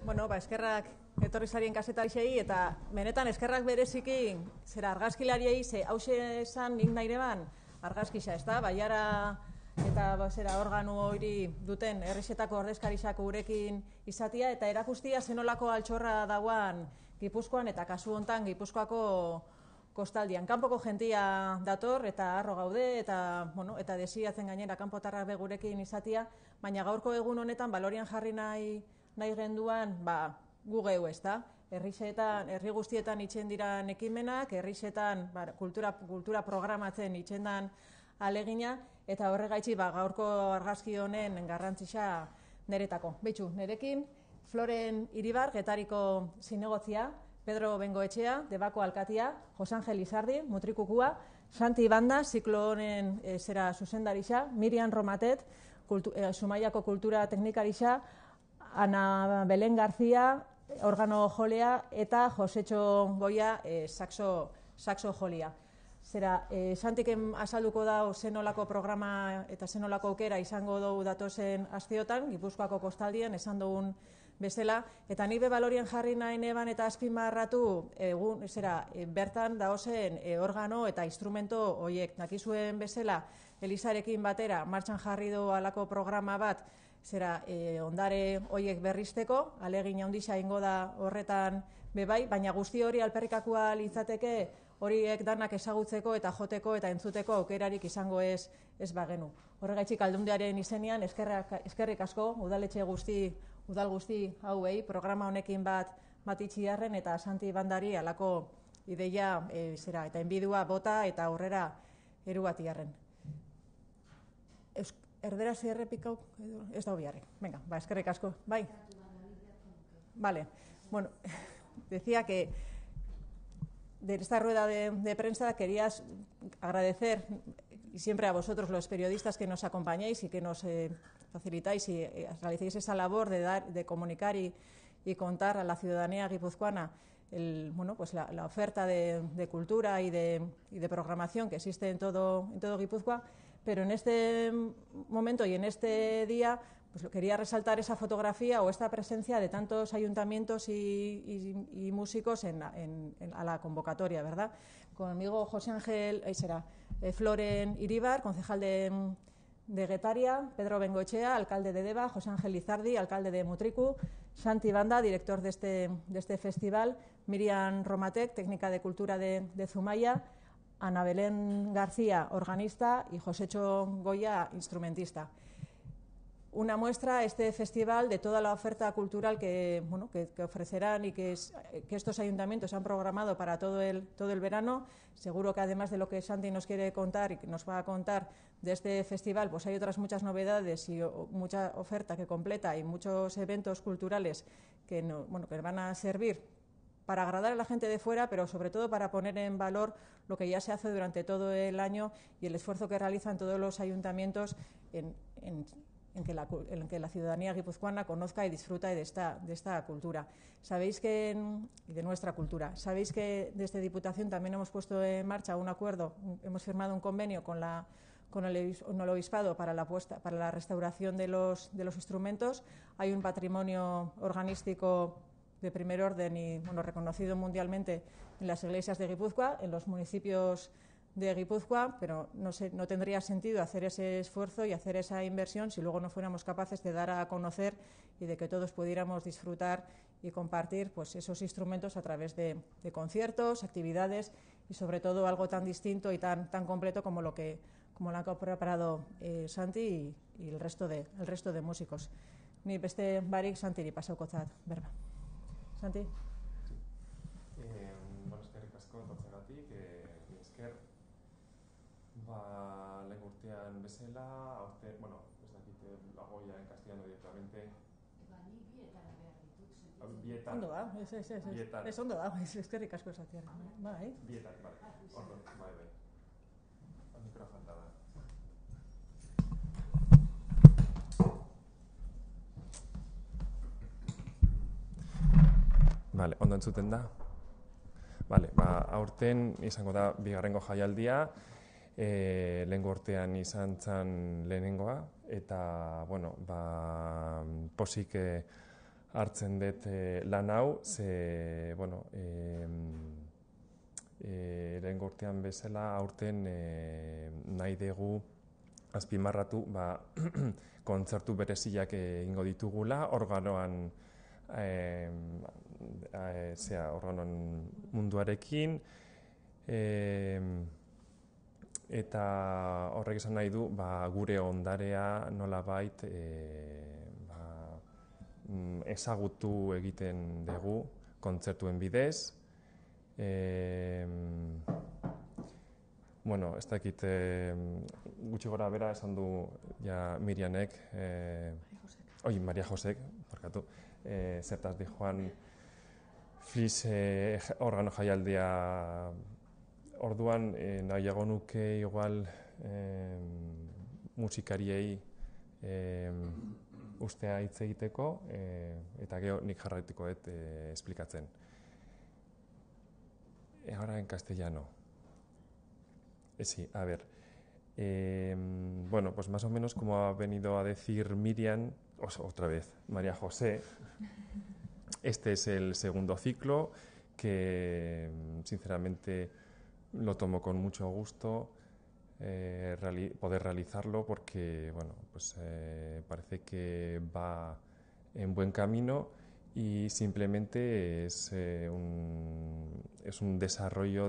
Bueno, eskerrak etorri zarien kasetarixei eta benetan eskerrak bereziki zera argazkilariei, ze hause esan nik nahi neban argazkisa, ez da? Baiara eta zera organu hori duten herrisetako ordezkarixako gurekin izatia eta erakustia zenolako altxorra dauan Gipuzkoan eta kasu hontan Gipuzkoako kostaldian. Kanpoko jentia dator eta harro gaude eta, bueno, eta desiatzen gainera kanpotarrak gurekin izatia, baina gaurko egun honetan balorian jarri nahi genduan, gu geu, ez da? Herri guztietan itxen diran ekimenak, herrisetan kultura programatzen itxendan alegina, eta horregaitzi gaurko argazki honen garrantzisa neretako. Beitzu, nerekin, Floren Iribar, Getariko zinegotzia, Pedro Bengoetxea, Debako alkatia, Jose Angel Izardi, Mutrikukua, Santi Banda, ziklo honen zuzendarixa, Miriam Romatet, Zumaiako kultura teknikarixa, Ana Belen Garzia, organo jolea, eta Josetxo Goia, saxo jolia. Santiken azalduko da zenolako programa eta zenolako aukera izango dugu datozen asteotan, Gipuzkoako kostaldien, esan dugun bezala, eta nik balorien jarri nahi neban eta azpimarratu bertan daozen organo eta instrumento horiek. Dakizuen bezala, Elizarekin batera martxan jarri du alako programa bat ondare horiek berrizteko, alegin handia ingo da horretan bebai, baina guzti hori alperrikakoa litzateke horiek danak ezagutzeko eta joteko eta entzuteko aukerarik izango ez bagenu. Horregaitzik Aldundiaren izenean eskerrik asko udaletxe udal guzti hauei programa honekin bat itxiarren eta Santi Bandari alako ideia eta enbidua bota eta aurrera erubatiarren. Erderaz errepikau, ez da obiarri. Venga, eskerrik asko. Bai. Vale. Bueno, decía que de esta rueda de prensa quería agradecer y siempre a vosotros los periodistas que nos acompañáis y que nos facilitáis y realicéis esa labor de comunicar y contar a la ciudadanía guipuzcoana la oferta de cultura y de programación que existe en todo Guipúzcoa, pero en este momento y en este día pues quería resaltar esa fotografía o esta presencia de tantos ayuntamientos y músicos a la convocatoria, ¿verdad? Conmigo José Ángel, Floren Iribar, concejal de Getaria, Pedro Bengoetxea, alcalde de Deba, José Ángel Izardi, alcalde de Mutriku, Santi Banda, director de este festival, Miriam Romatek, técnica de cultura de Zumaia, Ana Belén García, organista, y Josécho Goya, instrumentista. Una muestra, este festival, de toda la oferta cultural que ofrecerán y que estos ayuntamientos han programado para todo el verano. Seguro que además de lo que Santi nos quiere contar y que nos va a contar de este festival, pues hay otras muchas novedades y mucha oferta que completa y muchos eventos culturales que van a servir para agradar a la gente de fuera, pero sobre todo para poner en valor lo que ya se hace durante todo el año y el esfuerzo que realizan todos los ayuntamientos en que la ciudadanía guipuzcoana conozca y disfruta de esta cultura. Sabéis que, y de nuestra cultura, sabéis que desde Diputación también hemos puesto en marcha un acuerdo, hemos firmado un convenio con el Obispado para la restauración de los instrumentos. Hay un patrimonio organístico de primer orden y reconocido mundialmente en las iglesias de Guipúzcoa, en los municipios de Guipúzcoa, pero no tendría sentido hacer ese esfuerzo y hacer esa inversión si luego no fuéramos capaces de dar a conocer y de que todos pudiéramos disfrutar y compartir pues esos instrumentos a través de conciertos, actividades y sobre todo algo tan distinto y tan completo como lo que ha preparado Santi y el resto de músicos. Ni beste barik Santiri pasaukotzat berba. Santi? Eskerrik asko etortzeagatik, esker lehen urtean bezala, aurte, ez dakit Lagoia en castellano directamente. Bietan. Ondo da, ez ondo da, eskerrik asko esatea. Bai. Bietan, ondo, bai. Mikroa falta da. Vale, ondo entzuten da? Vale, aurten izango da bigarrengo jaialdia, lehengo urtean izan zen lehenengoa, eta, pozik hartzen dut lan hau, ze, bueno, lehen urtean bezala aurten nahi dugu azpimarratu kontzertu bereziak egingo ditugula, organoan organoan munduarekin, eta horrek esan nahi du gure ondarea nolabait ezagutu egiten dugu kontzertuen bidez. Bueno, ez dakit gutxi gora bera esan du ja Mirianek, Maria Josek, barkatu, zertaz di joan Flis organo jaialdia. Orduan nahiago nuke igual musikariei ustea hitz egiteko eta gero nik jarraituko dut esplikatzen. Ahora en castellano. Sí, a ver. Bueno, pues más o menos como ha venido a decir Miriam, otra vez, María José, este es el segundo ciclo que sinceramente lo tomo con mucho gusto poder realizarlo porque, bueno, pues parece que va en buen camino y simplemente es un desarrollo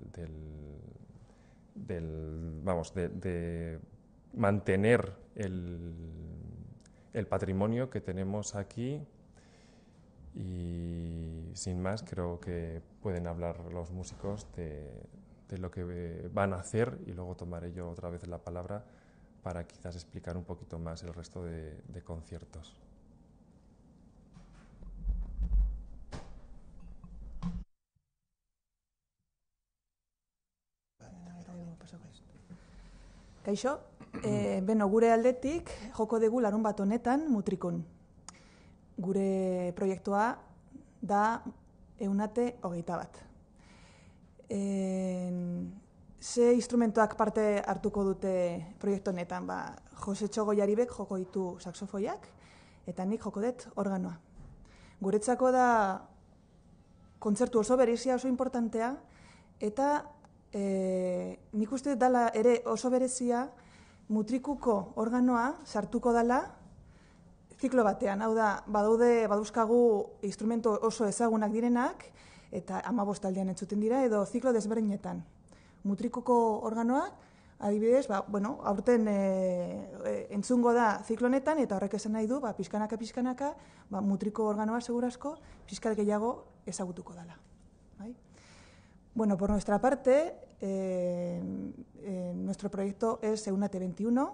de mantener el patrimonio que tenemos aquí y sin más creo que pueden hablar los músicos de lo que van a hacer y luego tomaré yo otra vez la palabra para quizás explicar un poquito más el resto de conciertos. Kaixo, beno, gure aldetik joko dugu larunbat honetan Mutrikun. Gure proiektua da 121. Ze instrumentoak parte hartuko dute proiektu honetan? Jose Txogoiaribek joko ditu saxofoiak eta nik joko dut organoa. Guretzako da kontzertu oso berezia, oso importantea, eta nik uste dela ere oso berezia Mutrikuko organoa sartuko dela ziklo batean. Hau da, baduzkagu instrumento oso ezagunak direnak, eta 15 aldean entzuten dira, edo ziklo desberdinetan. Mutrikuko organoa, adibidez, aurten entzungo da ziklo honetan, eta horrek esan nahi du, pixkanaka, Mutriko organoa segurazko, pixkat gehiago ezagutuko dela. Bueno, por nuestra parte, nuestro proyecto es EUNATE 21.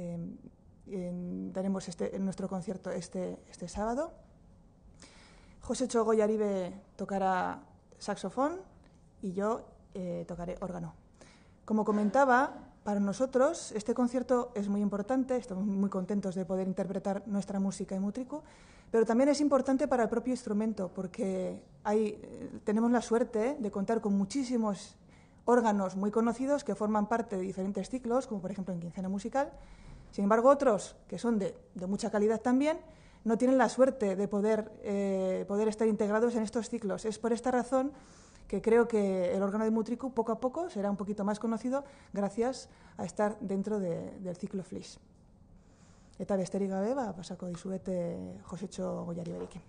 Daremos nuestro concierto este sábado. José Txogoiaribe tocará saxofón y yo tocaré órgano. Como comentaba, para nosotros este concierto es muy importante, estamos muy contentos de poder interpretar nuestra música en Mutriku, pero también es importante para el propio instrumento, porque tenemos la suerte de contar con muchísimos órganos muy conocidos que forman parte de diferentes ciclos, como por ejemplo en Quincena Musical. Sin embargo, otros, que son de mucha calidad también, no tienen la suerte de poder estar integrados en estos ciclos. Es por esta razón que creo que el órgano de Mutriku poco a poco será un poquito más conocido gracias a estar dentro del ciclo Flis. Eta besterik gabe, pasako dizuete Jose Txogoiariberekin.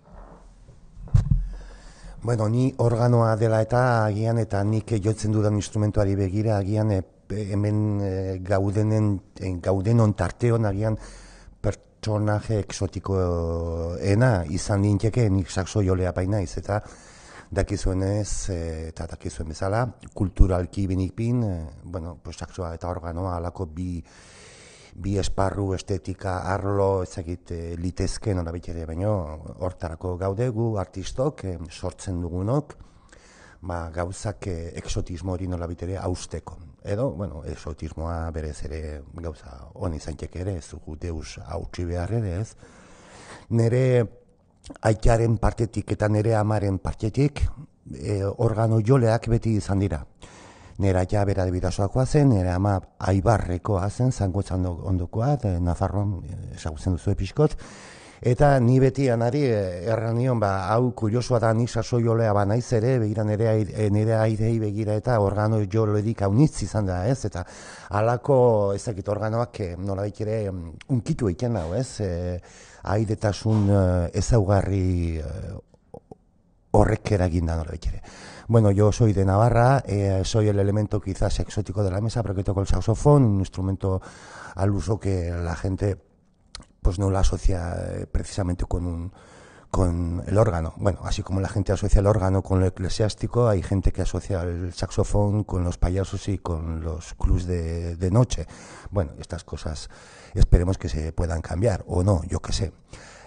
Bueno, ni organoa dela eta agian eta nik jotzen dudan instrumentuari begira agian hemen gaudenon tarteon agian pertsonaje exotikoena izan ninteke, nik saxo jolea bainaiz eta dakizuenez eta dakizuen bezala kulturalki benikpin, saxoa eta organoa alako bi esparru, estetika, arlo, ezagit litezke nolabait ere, baino hortarako gaudegu artistok sortzen dugunok gauzak exotismo hori nolabait ere hausteko. Edo, exotismoa berez ere gauza hon izantek ere, ez dugu deus hautsi behar ere ez. Nere aitaren partetik eta nere amaren partetik organo joleak beti izan dira. Nera ja bera de Bidasoakoa zen, nera ama Aibarrekoa zen, Zangotzan ondokoa, Nafarroan ezagutzen duzu episkot, Eta ni beti anari erran nion, hau kuriosua da, ni sasoiolea banaiz ere, begira nire airei begira eta organo joloedik haunitz izan da, ez? Eta halako ezakit organoak nolabait ere unkitu egiten hau, ez? Airetasun ezaugarri horrek eragin da nolabait ere. Bueno, yo soy de Navarra, soy el elemento quizás exótico de la mesa, porque toco el saxofón, un instrumento al uso que la gente pues no lo asocia precisamente con el órgano. Bueno, así como la gente asocia el órgano con lo eclesiástico, hay gente que asocia el saxofón con los payasos y con los clubs de noche. Bueno, estas cosas esperemos que se puedan cambiar, o no, yo qué sé.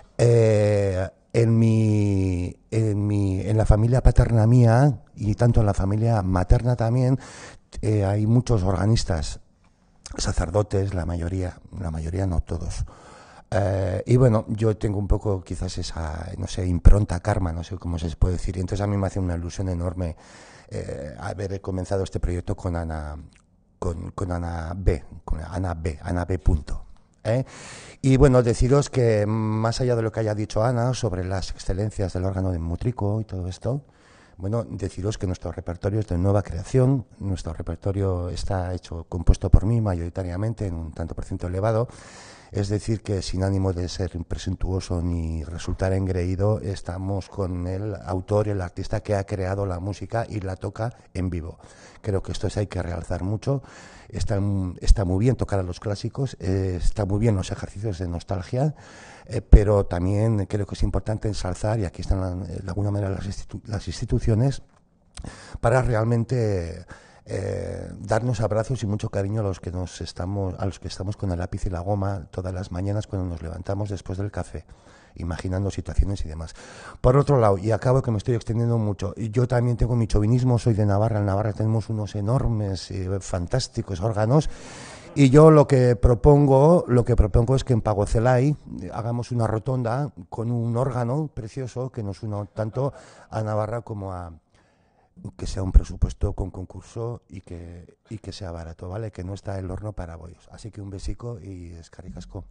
En la familia paterna mía, y tanto en la familia materna también, hay muchos organistas, sacerdotes, la mayoría no todos. Y bueno, yo tengo un poco quizás esa, no sé, impronta, karma, no sé cómo se puede decir. Y entonces a mí me hace una ilusión enorme haber comenzado este proyecto con Ana B. Punto. Y bueno, deciros que más allá de lo que haya dicho Ana sobre las excelencias del órgano de Mutrico y todo esto, bueno, deciros que nuestro repertorio es de nueva creación, nuestro repertorio está compuesto por mí mayoritariamente en un tanto por ciento elevado. Es decir, que sin ánimo de ser presuntuoso ni resultar engreído, estamos con el autor, el artista que ha creado la música y la toca en vivo. Creo que esto hay que realzar mucho. Está muy bien tocar a los clásicos, está muy bien los ejercicios de nostalgia, pero también creo que es importante ensalzar, y aquí están de alguna manera las instituciones, para realmente darnos abrazos y mucho cariño a los que estamos con el lápiz y la goma todas las mañanas cuando nos levantamos después del café, imaginando situaciones y demás. Por otro lado, y acabo que me estoy extendiendo mucho, yo también tengo mi chauvinismo, soy de Navarra. En Navarra tenemos unos enormes y fantásticos órganos, y yo lo que propongo es que en Pagocelay hagamos una rotonda con un órgano precioso que nos una tanto a Navarra como a que sea un presupuesto con concurso y que sea barato, ¿vale? Que no está el horno para bollos. Así que un besico y eskerrik asko.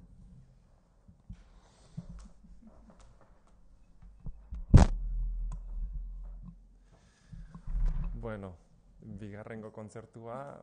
Bueno, bigarrengo kontzertua,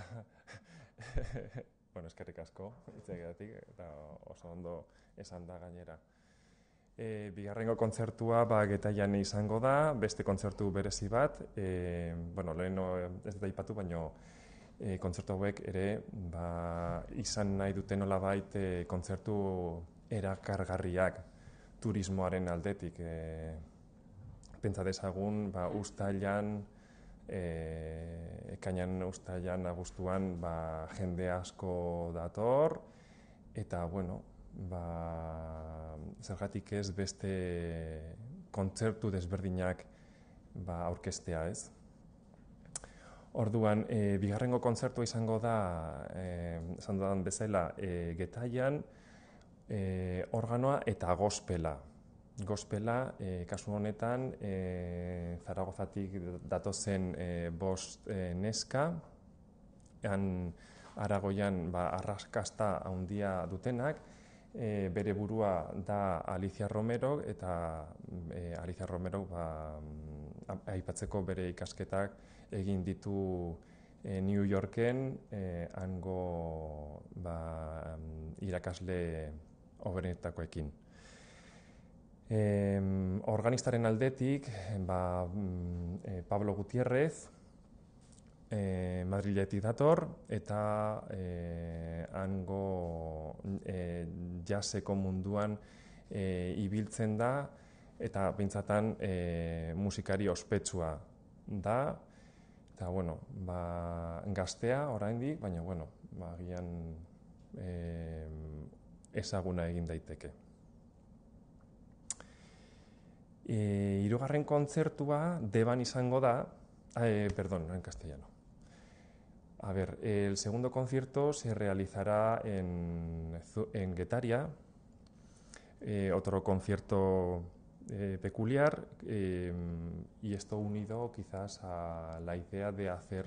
bueno, eskerrik asko, hitzegatik, eta oso ondo esan da gainera. Bigarrengo kontzertua Getaian izango da, beste kontzertu berezi bat, bueno, leheno ez da aipatu, baino kontzertu hauek ere izan nahi duten nolabait kontzertu erakargarriak turismoaren aldetik. Pentsa dezagun, uztailan, ekainan, uztailan, abuztuan jende asko dator, eta, bueno, zergatik ez beste kontzertu desberdinak aurkeztea, ez? Orduan, bigarrengo kontzertua izango da, esan dudan bezala, Getaian, organoa eta gospela. Gospela, kasu honetan, Zaragozatik datozen 5 neska, Aragoian arrakasta handia dutenak, bere burua da Alicia Romero, eta Alicia Romero aipatzeko bere ikasketak egin ditu New Yorken, hango irakasle hoberenetakoekin. Organistaren aldetik, Pablo Gutiérrez, Madriletik dator, eta hango jazzeko munduan ibiltzen da, eta bintzatan musikari ospetsua da, eta, bueno, gaztea oraindik, baina, bueno, agian ezaguna egin daiteke. Hirugarren kontzertua Deban izango da, perdón, en castellano. A ver, el segundo concierto se realizará en Getaria, otro concierto peculiar, y esto unido quizás a la idea de hacer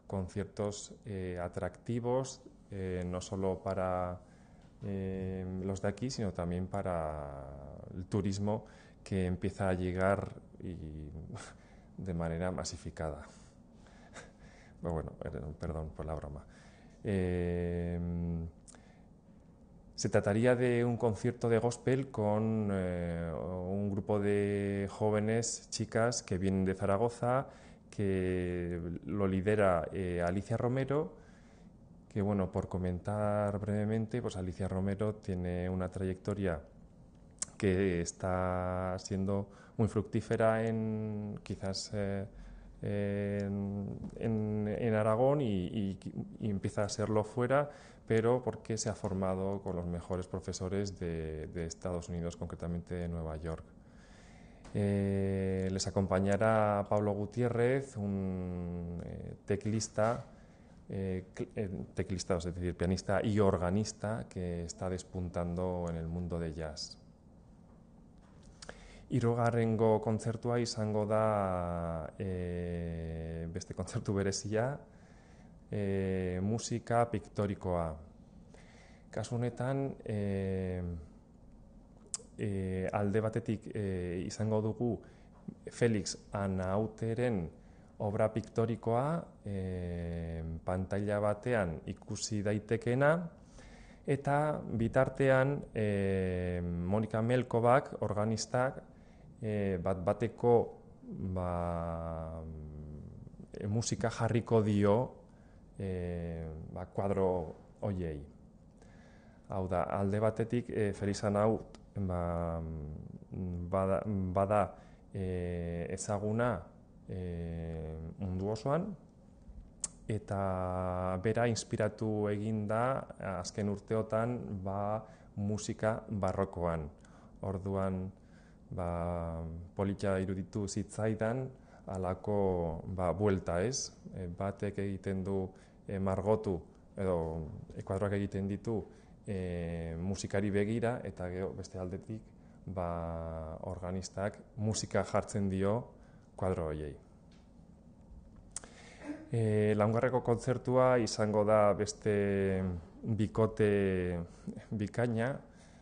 conciertos atractivos, no solo para los músicos de aquí, sino también para el turismo que empieza a llegar de manera masificada. Bueno, perdón por la broma. Se trataría de un concierto de gospel con un grupo de jóvenes chicas que vienen de Zaragoza, que lo lidera Alicia Romero, que bueno, por comentar brevemente, pues Alicia Romero tiene una trayectoria que está siendo muy fructífera quizás en Aragón y empieza a serlo fuera, pero porque se ha formado con los mejores profesores de Estados Unidos, concretamente de Nueva York. Les acompañará Pablo Gutiérrez, un teclista, es decir, pianista y organista que está despuntando en el mundo de jazz. Hirugarrengo kontzertua izango da beste kontzertu berezia, musika piktorikoa. Kasu honetan, alde batetik izango dugu Felix Anauteren obra piktorikoa, pantaila batean ikusi daitekena, eta bitartean Monika Melkovak, organistak, bat-bateko musika jarriko dio kuadro hoiei. Hau da, alde batetik Felix Anaut bada ezaguna mundu osoan, eta bera inspiratu egin da azken urteotan musika barrokoan. Orduan polita iruditu zitzaidan halako buelta, ez? Batek egiten du margotu edo kuadroak egiten ditu musikari begira, eta gero beste aldetik organistak musika jartzen dio kuadro horiei. Laugarreko kontzertua izango da beste bikote bikaina,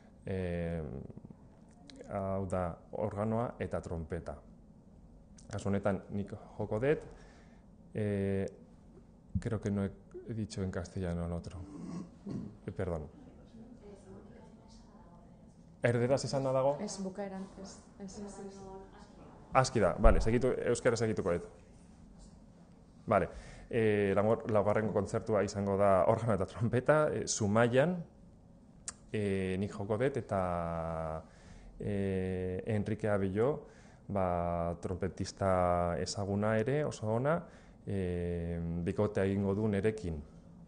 hau da organoa eta trompeta. Kasu honetan nik joko dut, creo que no he dicho en castellano el otro. Perdón. Erderaz izan da dago? Ez, bukaeran, ez. Aski da, bale, euskara segituko dut. Bale, laugarrengo kontzertua izango da organo eta trompeta, Zumaian, nik joko dut, eta Enrique Abello, trompetista ezaguna ere, oso ona, bikotea egingo du nerekin.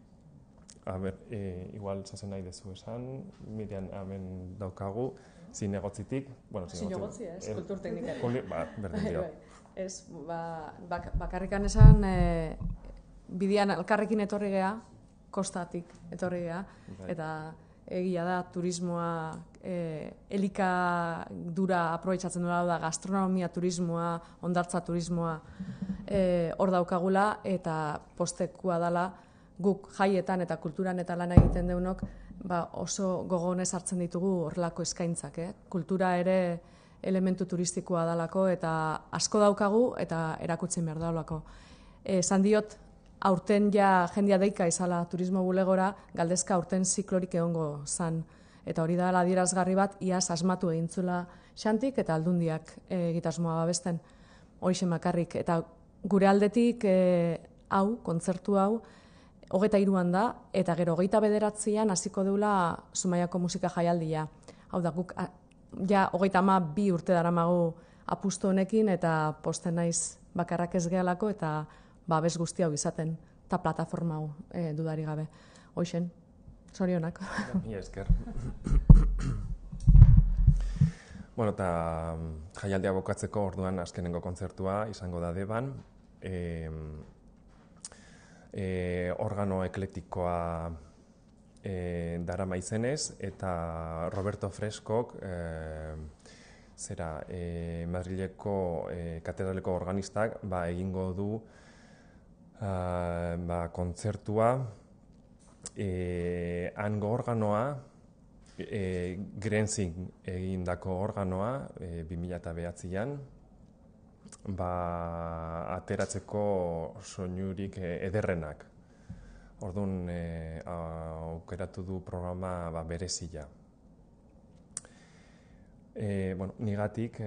Igual zazen nahi dezu esan, Miriam hemen daukagu, zinegotzitik. Zinegotzi, ez, kulturteknikari. Berdin dio. Ez, bakarrikan esan, bidean elkarrekin etorri gea, kostatik etorri gea, eta egia da turismoa, elikadura aprobetxatzen duela, da gastronomia turismoa, hondartza turismoa hor daukagula, eta postekua dela guk jaietan eta kulturan eta lan egiten deunok, oso gogonez hartzen ditugu horrelako eskaintzak. Kultura ere elementu turistikoa dalako eta asko daukagu eta erakutzen behar daulako. Esan diot, aurten ja jendia deika izala turismo bulegora, galdezka aurten ziklorik egongo zan. Eta hori da adierazgarri bat, iaz asmatu egintzula Xantik eta Aldundiak egitasmoa babesten. Horixe makarrik. Eta gure aldetik hau, kontzertu hau, 23an da, eta gero 29an hasiko deula Zumaiako musika jaialdia. Hau da, guk ja 32 urte daramagu apustu honekin, eta posten naiz bakarrak ez gehalako, eta babes guzti hau izaten, eta plataforma hau dudari gabe. Hoixen, zorionak. Mila esker. Bueno, eta jaialdia bokatzeko orduan azkenengo kontzertua izango da Deban. Organo eklektikoa darama izenez, eta Roberto Freskok Madrileko katedraleko organistak egingo du kontzertua, hango organoa Grenzin egindako organoa 2009an, ateratzeko soinurik ederrenak. Orduan, aukeratu du programa berezia. Nigatik,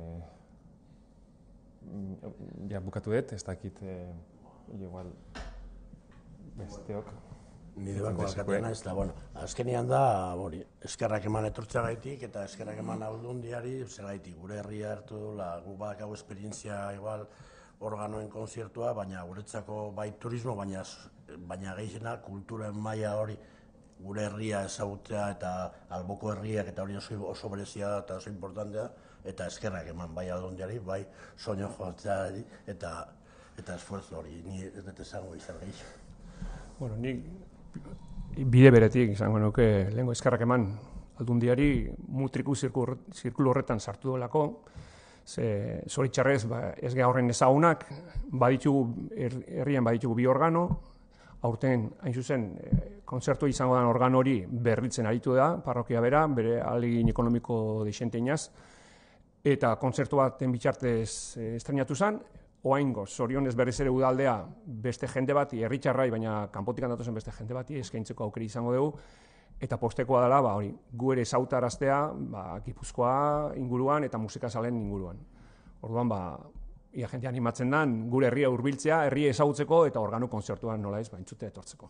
bukatu dut, ez dakit, igual, besteok. Nire bako alkateana ez da, azkenean da, eskerrak eman etortzeagaitik eta eskerrak eman Aldundiari zegaitik. Gure herria hartu dula, gu badakau esperientzia igual organoen konzertua, baina guretzako bai turismo, baina gehiena kulturen maila hori gure herria ezagutzea eta alboko herriak eta hori oso berezia da eta oso importantea, eta eskerrak eman bai Aldundiari, bai soinu joatzeari eta esfuerzo hori, ni ez dut esango izan gehiago. Nik bide beretik izango nuke lehenko eskerrak eman Aldundiari mutriku zirkulu horretan sartu dolako, zoritxarrez ez geha horren ezagunak, herrian baditugu bi organo, aurten hain zuzen kontzertu izango den organo hori berritzen aritu da, parrokia bera, bere ahalegin ekonomiko deixenteinaz, eta kontzertu baten bitxartez estrenatu zen, oaingo, zorionez berriz ere udaldea beste jende bati, herritxarrai, baina kanpotik datozen beste jende bati, eskaintzeko aukeri izango dugu, eta postekoa dela, gu ere zautaraztea, Gipuzkoa inguruan eta musikazalen inguruan. Orduan, ia jente animatzen den, gure herria hurbiltzea, herria ezagutzeko eta organo kontzertuan nola ez, entzutea etortzeko.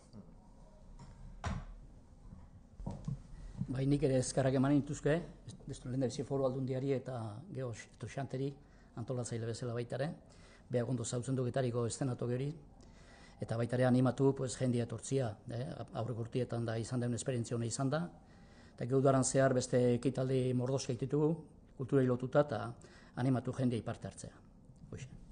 Nik ere eskerrak eman intuzke, lehendabizi Foru Aldundiari eta geho Xanteri antolatzaile bezala baitare, behar ondo zautzen dugetariko estenatok hori, eta baitare animatu jendia etortzia, aurrek urtietan da izan den esperientzia hona izan da, eta geudaran zehar beste ekitaldi mordoska ditugu, kultura lotuta eta animatu jendia iparte hartzea.